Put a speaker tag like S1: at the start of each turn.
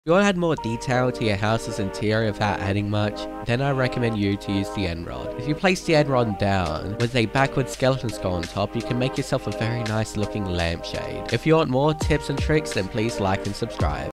S1: If you want to add more detail to your house's interior without adding much, then I recommend you to use the end rod. If you place the end rod down with a backward skeleton skull on top, you can make yourself a very nice looking lampshade. If you want more tips and tricks, then please like and subscribe.